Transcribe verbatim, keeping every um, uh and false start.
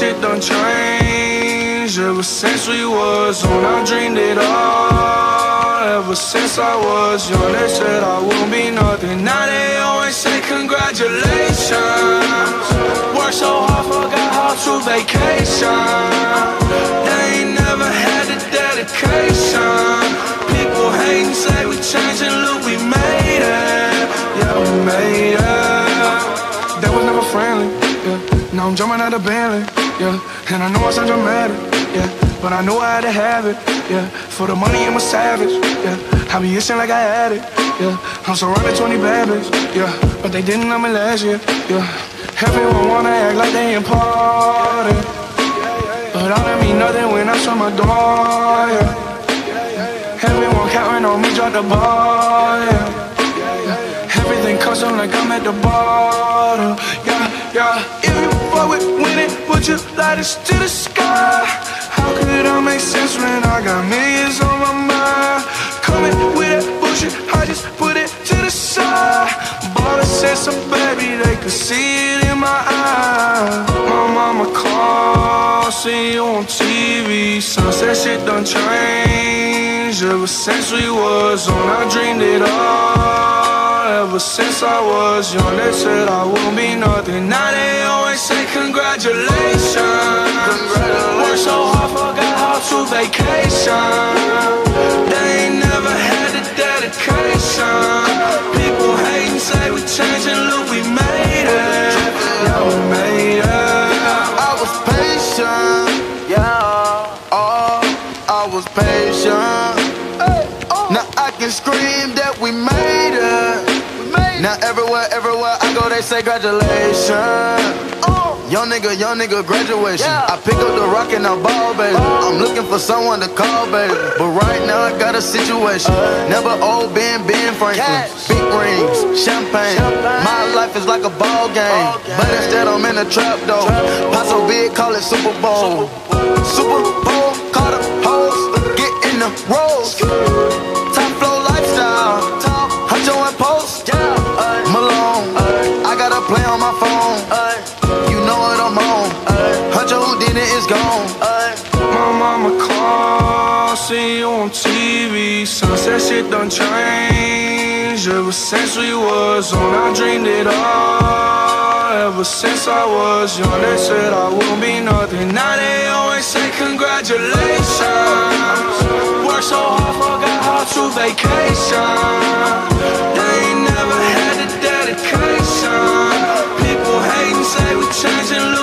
shit done changed. Ever since we was on, I dreamed it all. Ever since I was young, they said I won't be nothing. Now they always say congratulations. Worked so hard, forgot how to vacation. They ain't never had the dedication. People hate and say we changed and look, we made it. Yeah, we made it. They was never friendly, yeah. Now I'm jumping out of Bentley, yeah. And I know I sound dramatic, yeah, but I knew I had to have it, yeah. For the money I'm a savage, yeah. I be itching like I had it, yeah. I'm surrounded twenty bad bitches, yeah. But they didn't know me last year, yeah. Everyone wanna act like they important, but all that mean nothing when I shut my door, yeah. Everyone counting on me, drop the ball, yeah. Everything custom like I'm at the bottom, yeah, yeah. If you fuck with winning, would you light us to the sky? How could I make sense when I got millions on my mind? Coming with that bullshit, I just put it to the side. Bought a sense of baby, they could see it in my eyes. My mama called, see you on T V. Sunset shit done changed. Ever since we was on, I dreamed it all. Ever since I was young, they said I won't be nothing. Now they always say congratulations. Worked so hard, forgot how to vacation. They ain't never had the dedication. People hate and say we changed and look, we made it. Yeah, we made it. I was patient, yeah. Oh, I was patient. Now I can scream that we made it. Now everywhere, everywhere I go, they say congratulations. Young nigga, young nigga, graduation. I pick up the rock and I ball, baby. I'm looking for someone to call, baby. But right now I got a situation. Never old Ben, Ben Franklin. Big rings, champagne. My life is like a ball game, but instead I'm in a trap though. Pot so big, call it Super Bowl. Super Bowl, call the hoes, get in the rolls. Top flow lifestyle, Huncho and Post, Malone. I got a play on my phone, you know what I'm on. Huncho who did it is gone. My mama called, see you on T V. Sunset shit done changed. Ever since we was on, I dreamed it all. Ever since I was young, they said I won't be nothing. Now they always say congratulations. Worked so hard, forgot how to vacation. They ain't never had the dedication. People hate and say we changed and look.